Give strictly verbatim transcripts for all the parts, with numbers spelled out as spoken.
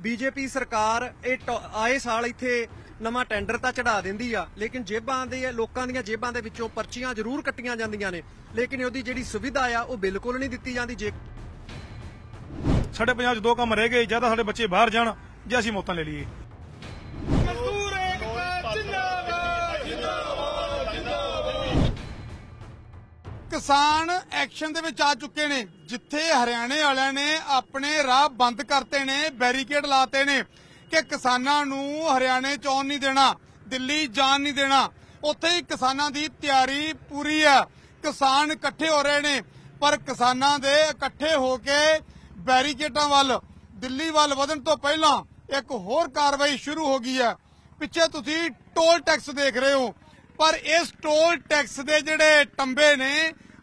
BJP सरकार आए साल इत्थे नवां टेंडर तां चढ़ा दिंदी आ, लेकिन जेबां दे लोकां दीयां जेबां दे विचों पर्चियां जरूर कट्टियां जांदियां ने, लेकिन उहदी जिहड़ी सुविधा आ वो बिल्कुल नहीं दित्ती जांदी। जे साडे पंजाब च दो काम रह गए, ज्यादा साडे बच्चे बाहर जाण जे असीं मौतां ले लईए। किसान एक्शन दे विच आ चुके ने, जिथे हरियाणे वालियां ने अपने राह बंद करते ने, बैरीकेड लाते ने कि किसानां नूं हरियाणे च आउण नहीं देना, दिल्ली जाण नहीं देना। उत्थे ही किसानां दी तैयारी पूरी है, किसान इकट्ठे हो रहे ने, पर किसानां दे इकट्ठे होके बैरीकेडां वल दिल्ली वल वधण तो पहलां एक होर कार्रवाई शुरू हो गई है। पिछे तुसीं टोल टैक्स देख रहे हो, पर इस टोल टैक्स दे जिहड़े टंबे ने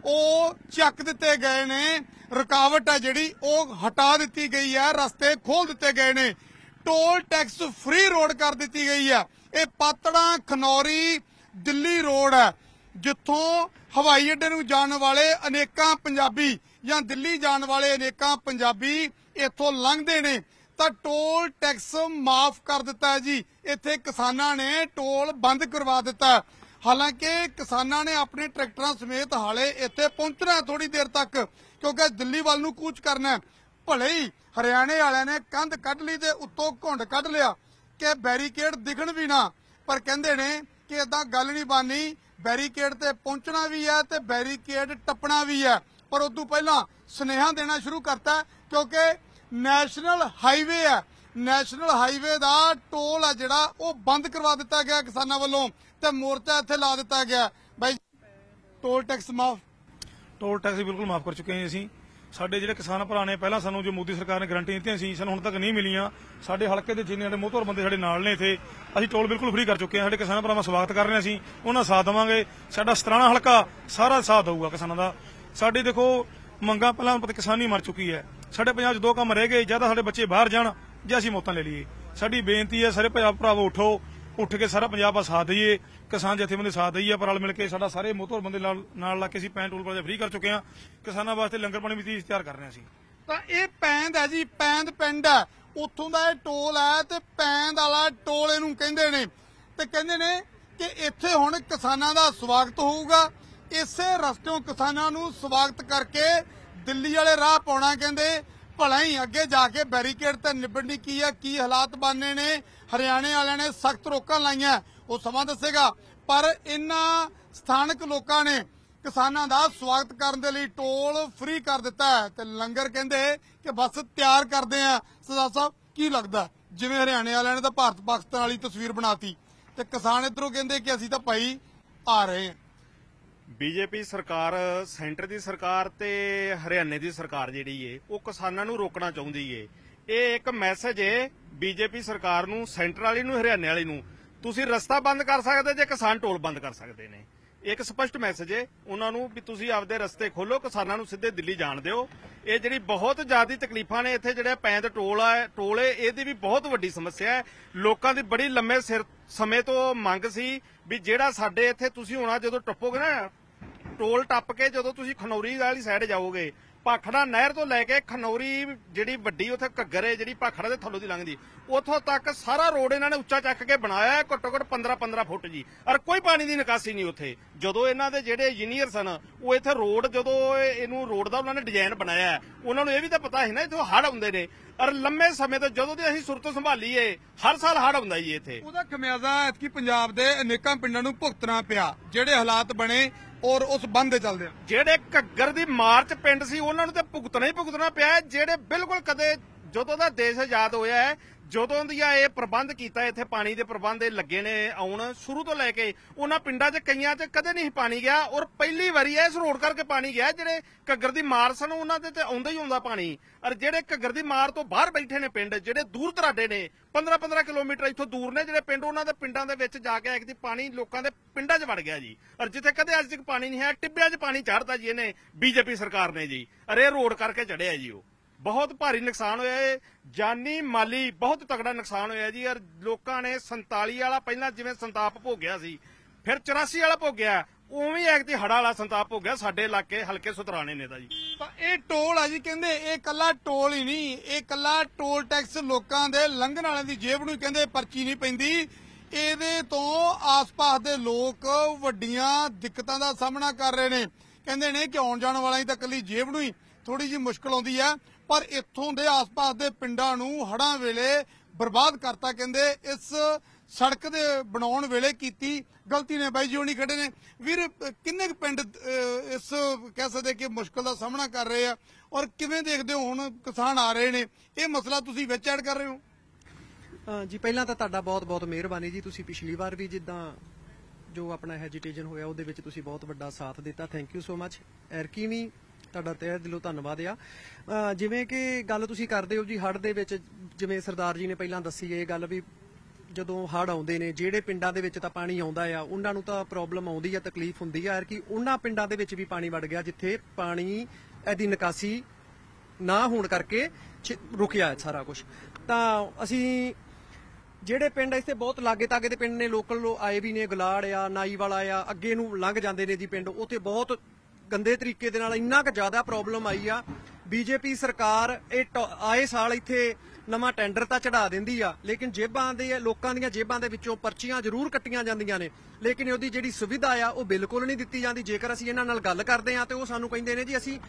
ਉਹ ਚੱਕ ਦਿੱਤੇ गए ने, रुकावट है जिहड़ी ਉਹ हटा ਦਿੱਤੀ गई है, रस्ते खोल ਦਿੱਤੇ गए ने, टोल टैक्स फ्री रोड कर ਦਿੱਤੀ गई है। ਇਹ ਪਾਤੜਾ ਖਨੌਰੀ ਦਿੱਲੀ रोड है, जिथों हवाई अड्डे ਨੂੰ जाण वाले अनेकां पंजाबी ਜਾਂ ਦਿੱਲੀ जाण वाले अनेकां पंजाबी इथों लंघदे ने, ਤਾਂ टोल टैक्स माफ कर ਦਿੱਤਾ है जी। ਇੱਥੇ किसानां ने टोल बंद करवा ਦਿੱਤਾ है। हालांकि किसानां ने अपने ट्रैक्टरां समेत हाले इत्थे पहुंचना थोड़ी देर तक, क्योंकि दिल्ली वाल नूं कूच करना है। भले ही हरियाणे वालियां ने कंध कढ ली ते उत्तों घुंड कढ लिया कि बैरीकेड दिखण भी ना, पर कहंदे ने कि इदां गल नहीं बननी, बैरीकेड ते पहुंचना भी है ते बैरीकेड टप्पना भी है। पर उदों पहलां सुनेहा देना शुरू करता, क्योंकि नैशनल हाईवे है, नैशनल हाईवे का टोल है जिहड़ा वो बंद करवा दिता गया किसानां वालों, ते मोर्चा इत्थे ला दिता गया। भाई टोल टैक्स माफ टोल टैक्स बिल्कुल माफ कर चुके हैं असीं। साडे जिहड़े किसान भरा ने पहलां सानूं जो मोदी सरकार ने गारंटी दित्तियां सी, सानूं हुण तक नहीं मिलियां। साडे हलके दे जिन्ने साडे मोहतबर बंदे साडे नाल ने इत्थे, असीं टोल बिल्कुल फ्री कर चुके हैं। साडे किसान भरावां स्वागत कर रहे हैं, असीं उन्हां साथ देवांगे। साडा सतराणा हलका सारा साथ देऊगा किसानां दा। साडी देखो मंगां पहलां पता किसानी मर चुकी है, साडे पंजाब च दो काम रह गए, ज्यादा साडे बच्चे बाहर जाण जे असीं मौतां ले लईए। साडी बेनती है सारे पंजाब भरावो उठो, उठ के सारा पंजाब का साथ दईए, किसान जथेबंदी साथ दईए, पर रल मिल के साडा सारे मोहतबर बंदे नाल ला के असीं पैंद टोल प्लाजा फ्री कर चुके हैं। किसानां वास्ते लंगर पानी भी तैयार कर रहे हैं असीं। ਤਾਂ ਇਹ ਪੈਂਦ ਹੈ ਜੀ, ਪੈਂਦ ਪਿੰਡ ਹੈ, ਉੱਥੋਂ ਦਾ ਇਹ ਟੋਲ ਹੈ ਤੇ ਪੈਂਦ ਵਾਲਾ ਟੋਲ ਇਹਨੂੰ ਕਹਿੰਦੇ ਨੇ। ਤੇ ਕਹਿੰਦੇ ਨੇ ਕਿ ਇੱਥੇ ਹੁਣ ਕਿਸਾਨਾਂ ਦਾ ਸਵਾਗਤ ਹੋਊਗਾ। ਇਸੇ ਰਸਤਿਓਂ ਕਿਸਾਨਾਂ ਨੂੰ ਸਵਾਗਤ ਕਰਕੇ ਦਿੱਲੀ ਵਾਲੇ ਰਾਹ ਪਾਉਣਾ। ਕਹਿੰਦੇ ਭਲਾ ਹੀ ਅੱਗੇ ਜਾ ਕੇ बैरीकेड ਤੇ ਨਿਬੜਨੀ ਕੀ ਹੈ, ਕੀ ਹਾਲਾਤ ਬਣਨੇ ਨੇ। ਹਰਿਆਣੇ ਵਾਲਿਆਂ ਨੇ ਸਖਤ ਰੋਕਾਂ ਲਾਈਆਂ, ਉਹ ਸਮਾਂ ਦੱਸੇਗਾ। ਪਰ ਇਹਨਾਂ ਸਥਾਨਕ ਲੋਕਾਂ ਨੇ किसानां दा स्वागत करने के लिए टोल फ्री कर दिता है ते लंगर कहंदे कि बस तैयार करते हैं। सरदार साहब की लगता जिवें हरियाणे वालियां ने तां भारत पाकिस्तान वाली तस्वीर बनाती ते किसान इधरों कहंदे कि असीं तां भाई आ रहे हैं। बीजेपी सरकार सेंटर की सरकार ते हरियाणे की सरकार जिहड़ी है वो किसानां नूं रोकना चाहुंदी है। ये एक मैसेज है बीजेपी सरकार नूं, सेंटर वाली नूं, हरियाणे वाली नूं, तुसीं रस्ता बंद कर सकदे जे किसान टोल बंद कर सकदे ने। एक स्पष्ट मैसेज है उन्होंने भी तुसीं आपदे रस्ते खोलो, किसानां नूं सीधे दिल्ली जाण दिओ। ये जिहड़ी बहुत ज्यादा तकलीफां ने इत्थे जिहड़ा पैंद टोल है टोल है इहदी भी बहुत वड्डी समस्या है। लोकां दी बड़ी लंबे सिर समय तो मंग सी भी जिहड़ा साडे इत्थे तुसीं हुण जदों टप्पोगे ना टोल टप के जदों तुसीं खनौरी वाली साइड जाओगे, भाखड़ा नहर तो लैके खनौरी जिहड़ी वड्डी उत्थे घग्गर है जिहड़ी भाखड़ा दे थल्लों दी लंघदी उत्थों तक सारा रोड इन्हां ने उच्चा चक के बनाया है, घट्टो घट्ट पंद्रह पंद्रह फुट जी, और कोई पानी की निकासी नहीं उत्थे। जदों इन्हां दे जिहड़े इंजीनियर सन वो इत्थे रोड जदों इहनूं रोड दा उन्हां ने डिजाइन बनाया है, उन्हां नूं इह भी तां पता है ना इत्थों हड़ आउंदे ने, और लंबे समय तो जदों दी असीं सुरत संभाली है हर साल हड़ आउंदा जी इत्थे। ਉਹਦਾ ਖਮਿਆਜ਼ਾ ਐਤਕੀ ਪੰਜਾਬ ਦੇ ਅਨੇਕਾਂ ਪਿੰਡਾਂ ਨੂੰ ਭੁਗਤਣਾ ਪਿਆ, ਜਿਹੜੇ ਹਾਲਾਤ ਬਣੇ और उस बंद दे चलदे ਜਿਹੜੇ ਘੱਗਰ ਦੀ ਮਾਰਚ ਪਿੰਡ ਸੀ ਉਹਨਾਂ ਨੂੰ ਤੇ ਭੁਗਤਣਾ ਹੀ ਭੁਗਤਣਾ ਪਿਆ। ਜਿਹੜੇ ਬਿਲਕੁਲ ਕਦੇ ਜਦੋਂ ਦਾ ਦੇਸ਼ ਆਜ਼ਾਦ ਹੋਇਆ ਹੈ ਜਦੋਂ ਦੀਆਂ ਇਹ ਪ੍ਰਬੰਧ ਕੀਤਾ, ਇੱਥੇ ਪਾਣੀ ਦੇ ਪ੍ਰਬੰਧ ਇਹ ਲੱਗੇ ਨੇ ਆਉਣ ਸ਼ੁਰੂ ਤੋਂ ਲੈ ਕੇ, ਉਹਨਾਂ ਪਿੰਡਾਂ 'ਚ ਕਈਆਂ 'ਚ ਕਦੇ ਨਹੀਂ ਪਾਣੀ ਗਿਆ, ਔਰ ਪਹਿਲੀ ਵਾਰੀ ਇਸ ਰੋਡ ਕਰਕੇ ਪਾਣੀ ਗਿਆ। ਜਿਹੜੇ ਘੱਗਰ ਦੀ ਮਾਰ ਸਨ ਉਹਨਾਂ ਦੇ ਤੇ ਆਉਂਦਾ ਹੀ ਆਉਂਦਾ ਪਾਣੀ, ਔਰ ਜਿਹੜੇ ਘੱਗਰ ਦੀ ਮਾਰ ਤੋਂ ਬਾਹਰ ਬੈਠੇ ਨੇ ਪਿੰਡ ਜਿਹੜੇ ਦੂਰ ਦਰਾਡੇ ਨੇ ਪੰਦਰਾਂ ਪੰਦਰਾਂ ਕਿਲੋਮੀਟਰ ਇੱਥੋਂ ਦੂਰ ਨੇ ਜਿਹੜੇ ਪਿੰਡ, ਉਹਨਾਂ ਦੇ ਪਿੰਡਾਂ ਦੇ ਵਿੱਚ ਜਾ ਕੇ ਇੱਕ ਪਾਣੀ ਲੋਕਾਂ ਦੇ ਪਿੰਡਾਂ 'ਚ ਵੜ ਗਿਆ ਜੀ। ਔਰ ਜਿੱਥੇ ਕਦੇ ਅੱਜ ਤੱਕ ਪਾਣੀ ਨਹੀਂ ਹੈ ਟਿੱਬਿਆਂ 'ਚ ਪਾਣੀ ਚੜ੍ਹਦਾ ਜੀ ਇਹਨੇ ਬੀਜੇਪੀ ਸਰਕਾਰ ਨੇ ਜੀ, ਔਰ ਇਹ ਰੋਡ ਕਰਕੇ ਚੜਿਆ ਜੀ। ਉਹ बहुत भारी नुकसान होया है, जानी माली बहुत तगड़ा नुकसान होया जी। और लोगों ने संताली वाला पहला जिवें संताप भोगिया सी, फिर चौरासी वाला भोगिया, उवें एक हड़ा वाला संताप भोगिया साडे इलाके हल्के सुतराने ने दा जी। ਇਹ ਟੋਲ ਆ ਜੀ, ਕਹਿੰਦੇ ਇਹ ਕੱਲਾ ਟੋਲ ਹੀ ਨਹੀਂ, ਇਹ ਕੱਲਾ ਟੋਲ ਟੈਕਸ ਲੋਕਾਂ ਦੇ ਲੰਘਣ ਵਾਲਿਆਂ ਦੀ ਜੇਬ ਨੂੰ ਹੀ ਕਹਿੰਦੇ ਪਰਚੀ ਨਹੀਂ ਪੈਂਦੀ। ਇਹਦੇ ਤੋਂ ਆਸ-ਪਾਸ ਦੇ ਲੋਕ ਵੱਡੀਆਂ ਦਿੱਕਤਾਂ ਦਾ ਸਾਹਮਣਾ ਕਰ ਰਹੇ ਨੇ। ਕਹਿੰਦੇ ਨੇ ਕਿ ਆਉਣ ਜਾਣ ਵਾਲਿਆਂ ਦੀ ਤਾਂ ਕੱਲੀ ਜੇਬ ਨੂੰ ਹੀ ਥੋੜੀ ਜਿਹੀ ਮੁਸ਼ਕਲ ਆਉਂਦੀ ਹੈ, ਪਰ ਇੱਥੋਂ ਦੇ ਆਸ-ਪਾਸ ਦੇ ਪਿੰਡਾਂ ਨੂੰ ਹੜ੍ਹਾਂ ਵੇਲੇ ਬਰਬਾਦ ਕਰਤਾ। ਕਹਿੰਦੇ ਇਸ ਸੜਕ ਦੇ ਬਣਾਉਣ ਵੇਲੇ ਕੀਤੀ ਗਲਤੀ ਨੇ। ਬਾਈ ਜੀ ਹੋਣੀ ਖੜੇ ਨੇ। ਵੀਰ, ਕਿੰਨੇ ਕੁ ਪਿੰਡ ਅਹ, ਇਸ ਕਹਿ ਸਕਦੇ ਕਿ ਮੁਸ਼ਕਲ ਦਾ ਸਾਹਮਣਾ ਕਰ ਰਹੇ ਆ, ਔਰ ਕਿਵੇਂ ਦੇਖਦੇ ਹੋ ਹੁਣ ਕਿਸਾਨ ਆ ਰਹੇ ਨੇ, ਇਹ ਮਸਲਾ ਤੁਸੀਂ ਵਿੱਚ ਐਡ ਕਰ ਰਹੇ ਹੋ? ਅ, ਜੀ ਪਹਿਲਾਂ ਤਾਂ ਤੁਹਾਡਾ ਬਹੁਤ ਬਹੁਤ ਮਿਹਰਬਾਨੀ ਜੀ। ਤੁਸੀਂ ਪਿਛਲੀ ਵਾਰ ਵੀ ਜਿੱਦਾਂ ਜੋ ਆਪਣਾ ਹੈਜੀਟੇਸ਼ਨ ਹੋਇਆ ਉਹਦੇ ਵਿੱਚ ਤੁਸੀਂ ਬਹੁਤ ਵੱਡਾ ਸਾਥ ਦਿੱਤਾ, ਥੈਂਕ ਯੂ ਸੋ ਮਚ। ਐਰਕੀ ਵੀ ਤੁਹਾਡਾ ਤਹਿ ਦਿਲੋਂ ਧੰਨਵਾਦ ਆ। ਅ, ਜਿਵੇਂ ਕਿ ਗੱਲ ਤੁਸੀਂ ਕਰਦੇ ਹੋ ਜੀ ਹੜ੍ਹ ਦੇ ਵਿੱਚ, ਜਿਵੇਂ ਸਰਦਾਰ ਜੀ ਨੇ ਪਹਿਲਾਂ ਦੱਸੀ ਇਹ ਗੱਲ ਵੀ ਜਦੋਂ ਹੜ੍ਹ ਆਉਂਦੇ ਨੇ ਜਿਹੜੇ ਪਿੰਡਾਂ ਦੇ ਵਿੱਚ ਤਾਂ ਪਾਣੀ ਆਉਂਦਾ ਆ ਉਹਨਾਂ ਨੂੰ ਤਾਂ ਪ੍ਰੋਬਲਮ ਆਉਂਦੀ ਆ, ਤਕਲੀਫ ਹੁੰਦੀ ਆ ਕਿ ਉਹਨਾਂ ਪਿੰਡਾਂ ਦੇ ਵਿੱਚ ਵੀ ਪਾਣੀ ਵੜ ਗਿਆ ਜਿੱਥੇ ਪਾਣੀ ਇਹਦੀ ਨਿਕਾਸੀ ਨਾ ਹੋਣ ਕਰਕੇ ਰੁਕਿਆ ਸਾਰਾ ਕੁਝ। ਤਾਂ ਅਸੀਂ ਜਿਹੜੇ ਪਿੰਡ ਇੱਥੇ ਬਹੁਤ ਲਾਗੇ ਤਾਗੇ ਦੇ ਪਿੰਡ ਨੇ, ਲੋਕਲ ਆਏ ਵੀ ਨੇ, ਗਲਾੜ ਆ, ਨਾਈ ਵਾਲਾ ਆ, ਅੱਗੇ ਨੂੰ ਲੰਘ ਜਾਂਦੇ ਨੇ ਜੀ ਪਿੰਡ, ਉੱਥੇ ਬਹੁਤ ਗੰਦੇ ਤਰੀਕੇ ਦੇ ਨਾਲ ਇੰਨਾ ਕੁ ਜ਼ਿਆਦਾ ਪ੍ਰੋਬਲਮ ਆਈ ਆ। ਬੀਜੇਪੀ ਸਰਕਾਰ ਇਹ ਆਏ ਸਾਲ ਇੱਥੇ ਨਵਾਂ ਟੈਂਡਰ ਤਾਂ ਚੜਾ ਦਿੰਦੀ ਆ, ਲੇਕਿਨ ਜੇਬਾਂ ਦੇ ਲੋਕਾਂ ਦੀਆਂ ਜੇਬਾਂ ਦੇ ਵਿੱਚੋਂ ਪਰਚੀਆਂ ਜ਼ਰੂਰ ਕੱਟੀਆਂ ਜਾਂਦੀਆਂ ਨੇ, ਲੇਕਿਨ ਉਹਦੀ ਜਿਹੜੀ ਸੁਵਿਧਾ ਆ ਉਹ ਬਿਲਕੁਲ ਨਹੀਂ ਦਿੱਤੀ ਜਾਂਦੀ। ਜੇਕਰ ਅਸੀਂ ਇਹਨਾਂ ਨਾਲ ਗੱਲ ਕਰਦੇ ਆ ਤੇ ਉਹ ਸਾਨੂੰ ਕਹਿੰਦੇ ਨੇ ਜੀ ਅਸੀਂ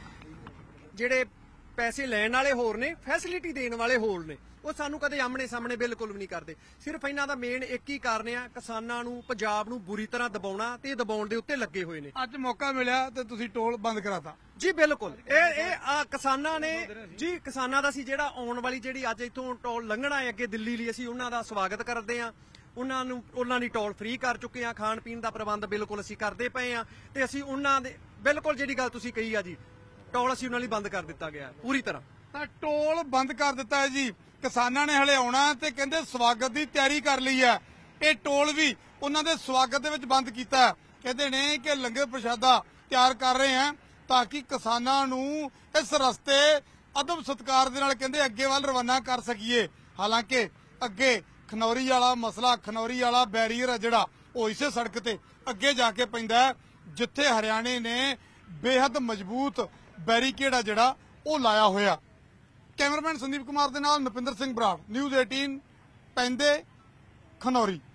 ਜਿਹੜੇ ਪੈਸੇ ਲੈਣ ਵਾਲੇ ਹੋਰ ਨੇ, ਫੈਸਿਲਿਟੀ ਦੇਣ ਵਾਲੇ ਹੋਰ ਨੇ, ਉਹ ਸਾਨੂੰ ਕਦੇ ਆਮਣੇ ਸਾਹਮਣੇ ਬਿਲਕੁਲ ਵੀ ਨਹੀਂ ਕਰਦੇ। ਸਿਰਫ ਇਹਨਾਂ ਦਾ ਮੇਨ ਇੱਕ ਹੀ ਕਾਰਨ ਆ, ਕਿਸਾਨਾਂ ਨੂੰ, ਪੰਜਾਬ ਨੂੰ ਬੁਰੀ ਤਰ੍ਹਾਂ ਦਬਾਉਣਾ ਤੇ ਦਬਾਉਣ ਦੇ ਉੱਤੇ ਲੱਗੇ ਹੋਏ ਨੇ। ਅੱਜ ਮੌਕਾ ਮਿਲਿਆ ਤੇ ਤੁਸੀਂ ਟੋਲ ਬੰਦ ਕਰਾਤਾ ਜੀ। ਬਿਲਕੁਲ ਇਹ ਇਹ ਆ ਕਿਸਾਨਾਂ ਨੇ ਜੀ, ਕਿਸਾਨਾਂ ਦਾ ਸੀ ਜਿਹੜਾ ਆਉਣ ਵਾਲੀ ਜਿਹੜੀ ਅੱਜ ਇੱਥੋਂ ਟੋਲ ਲੰਘਣਾ ਹੈ ਅੱਗੇ ਦਿੱਲੀ ਲਈ, ਅਸੀਂ ਉਹਨਾਂ ਦਾ ਸਵਾਗਤ ਕਰਦੇ ਆ। ਉਹਨਾਂ ਨੂੰ ਉਹਨਾਂ ਦੀ ਟੋਲ ਫ੍ਰੀ ਕਰ ਚੁੱਕੇ ਆ, ਖਾਣ ਪੀਣ ਦਾ ਪ੍ਰਬੰਧ ਬਿਲਕੁਲ ਅਸੀਂ ਕਰਦੇ ਪਏ ਆ ਤੇ ਅਸੀਂ ਉਹਨਾਂ ਦੇ ਬਿਲਕੁਲ ਜਿਹੜੀ ਗੱਲ ਤੁਸੀਂ ਕਹੀ ਆ ਜੀ, ਟੋਲ ਅਸੀਂ ਉਹਨਾਂ ਲਈ ਬੰਦ ਕਰ ਦਿੱਤਾ ਗਿਆ ਪੂਰੀ ਤਰ੍ਹਾਂ। ਤਾਂ ਟੋਲ ਬੰਦ ਕਰ ਦਿੱਤਾ ਹੈ ਜੀ। ਕਿਸਾਨਾਂ ਨੇ ਹਲੇ ਆਉਣਾ ਤੇ ਕਹਿੰਦੇ ਸਵਾਗਤ ਦੀ ਤਿਆਰੀ ਕਰ ਲਈ ਹੈ। ਇਹ ਟੋਲ ਵੀ ਉਹਨਾਂ ਦੇ ਸਵਾਗਤ ਦੇ ਵਿੱਚ ਬੰਦ ਕੀਤਾ। ਕਹਿੰਦੇ ਨੇ ਕਿ ਲੰਗਰ ਪ੍ਰਸ਼ਾਦਾ ਤਿਆਰ ਕਰ ਰਹੇ ਆ ਤਾਂ ਕਿ ਕਿਸਾਨਾਂ ਨੂੰ ਇਸ ਰਸਤੇ ਅਦਬ ਸਤਿਕਾਰ ਦੇ ਨਾਲ ਕਹਿੰਦੇ ਅੱਗੇ ਵੱਲ ਰਵਾਨਾ ਕਰ ਸਕੀਏ। ਹਾਲਾਂਕਿ ਅੱਗੇ ਖਨੌਰੀ ਵਾਲਾ ਮਸਲਾ, ਖਨੌਰੀ ਵਾਲਾ ਬੈਰੀਅਰ ਆ ਜਿਹੜਾ, ਉਹ ਇਸੇ ਸੜਕ ਤੇ ਅੱਗੇ ਜਾ ਕੇ ਪੈਂਦਾ ਜਿੱਥੇ ਹਰਿਆਣੇ ਨੇ ਬੇਹੱਦ ਮਜ਼ਬੂਤ ਬੈਰੀਕੇਡ ਆ ਜਿਹੜਾ ਉਹ ਲਾਇਆ ਹੋਇਆ। ਕੈਮਰਾਮੈਨ ਸੰਦੀਪ ਕੁਮਾਰ ਦੇ ਨਾਲ ਨਪਿੰਦਰ ਸਿੰਘ ਬਰਾੜ, ਨਿਊਜ਼ ਅਠਾਰਾਂ, ਪੈਂਦੇ ਖਨੌਰੀ।